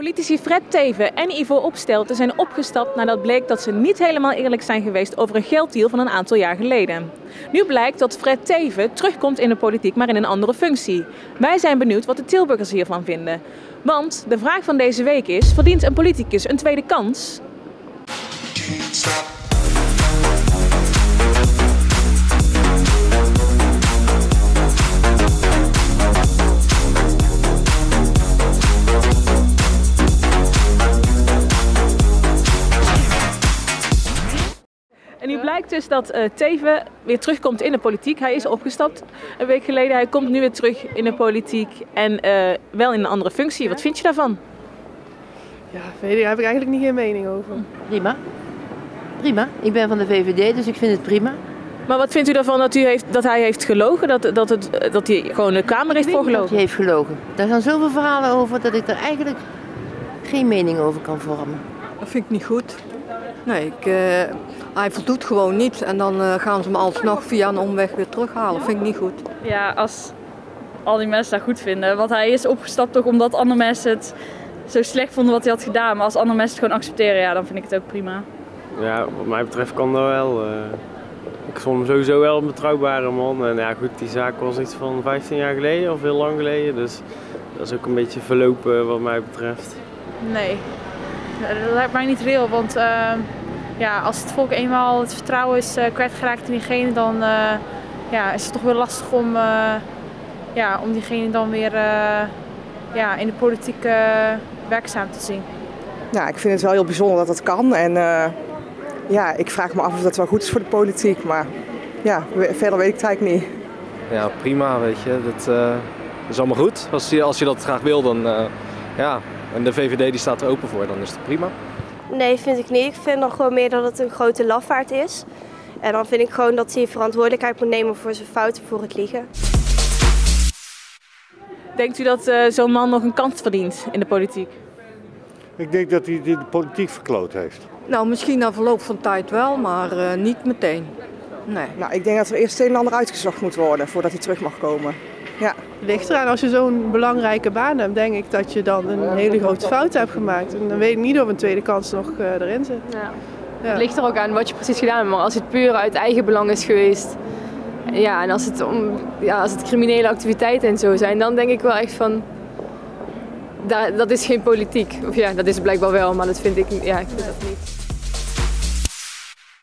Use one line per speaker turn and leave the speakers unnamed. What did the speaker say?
Politici Fred Teeven en Ivo Opstelten zijn opgestapt nadat bleek dat ze niet helemaal eerlijk zijn geweest over een gelddeal van een aantal jaar geleden. Nu blijkt dat Fred Teeven terugkomt in de politiek, maar in een andere functie. Wij zijn benieuwd wat de Tilburgers hiervan vinden. Want de vraag van deze week is, verdient een politicus een tweede kans? En nu blijkt dus dat Teeven weer terugkomt in de politiek. Hij is opgestapt een week geleden. Hij komt nu weer terug in de politiek en wel in een andere functie. Wat vind je daarvan?
Ja, daar heb ik eigenlijk niet geen mening over.
Prima. Prima. Ik ben van de VVD, dus ik vind het prima.
Maar wat vindt u daarvan dat hij heeft gelogen? Dat hij gewoon de Kamer heeft voorgelogen?
Hij heeft gelogen. Daar gaan zoveel verhalen over dat ik er eigenlijk geen mening over kan vormen.
Dat vind ik niet goed. Nee, hij voldoet gewoon niet en dan gaan ze hem alsnog via een omweg weer terughalen. Dat vind ik niet goed.
Ja, als al die mensen dat goed vinden. Want hij is opgestapt toch omdat andere mensen het zo slecht vonden wat hij had gedaan. Maar als andere mensen het gewoon accepteren, ja, dan vind ik het ook prima.
Ja, wat mij betreft kan dat wel. Ik vond hem sowieso wel een betrouwbare man. En ja, goed, die zaak was iets van 15 jaar geleden of heel lang geleden. Dus dat is ook een beetje verlopen wat mij betreft.
Nee, dat lijkt mij niet reëel. Want ja, als het volk eenmaal het vertrouwen is kwijtgeraakt in diegene, dan is het toch wel lastig om diegene dan weer in de politiek werkzaam te zien.
Ja, ik vind het wel heel bijzonder dat dat kan. En ik vraag me af of dat wel goed is voor de politiek. Maar ja, verder weet ik het eigenlijk niet.
Ja, prima, weet je. Dat is allemaal goed. Als je dat graag wil, dan en de VVD die staat er open voor, dan is het prima.
Nee, vind ik niet. Ik vind dan gewoon meer dat het een grote lafaard is. En dan vind ik gewoon dat hij verantwoordelijkheid moet nemen voor zijn fouten, voor het liegen.
Denkt u dat zo'n man nog een kans verdient in de politiek?
Ik denk dat hij de politiek verkloot heeft.
Nou, misschien na verloop van tijd wel, maar niet meteen. Nee.
Nou, ik denk dat er eerst een en ander uitgezocht moet worden voordat hij terug mag komen. Ja.
Ligt eraan, als je zo'n belangrijke baan hebt, denk ik dat je dan een hele grote fout hebt gemaakt. En dan weet ik niet of een tweede kans nog erin zit.
Ja. Ja. Het ligt er ook aan wat je precies gedaan hebt, maar als het puur uit eigen belang is geweest, ja, en als het criminele activiteiten en zo zijn, dan denk ik wel echt van, dat is geen politiek. Of ja, dat is het blijkbaar wel, maar dat vind ik, ik vind dat niet.